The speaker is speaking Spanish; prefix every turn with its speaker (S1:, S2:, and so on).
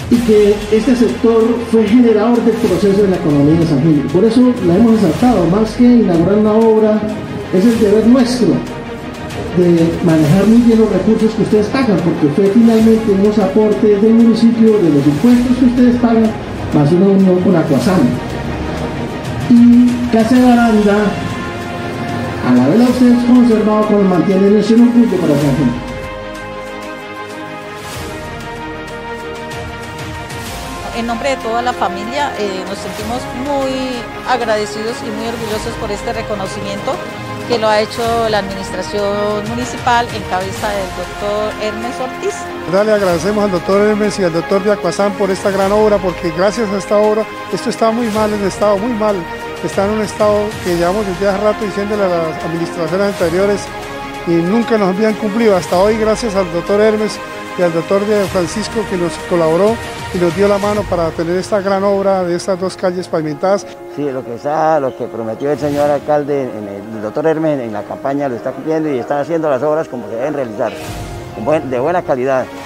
S1: y que este sector fue generador del proceso de la economía de San Gil. Por eso la hemos exaltado, más que inaugurar una obra, es el deber nuestro de manejar muy bien los recursos que ustedes pagan, porque fue finalmente unos aportes del municipio, de los impuestos que ustedes pagan, más una unión con Acuasam. Y Casa de Baranda, a la vez ustedes conservado como mantienen ese orgullo para San Gil.
S2: En nombre de toda la familia nos sentimos muy agradecidos y muy orgullosos por este reconocimiento que lo ha hecho la administración municipal en cabeza del doctor Hermes Ortiz.
S3: Le agradecemos al doctor Hermes y al doctor de Acuasam por esta gran obra, porque gracias a esta obra esto está muy mal, en estado muy mal. Está en un estado que llevamos desde hace rato diciéndole a las administraciones anteriores y nunca nos habían cumplido. Hasta hoy, gracias al doctor Hermes y al doctor de Francisco, que nos colaboró y nos dio la mano para tener esta gran obra de estas dos calles pavimentadas.
S4: Sí, lo que prometió el señor alcalde, el doctor Hermes en la campaña lo está cumpliendo y están haciendo las obras como se deben realizar, de buena calidad.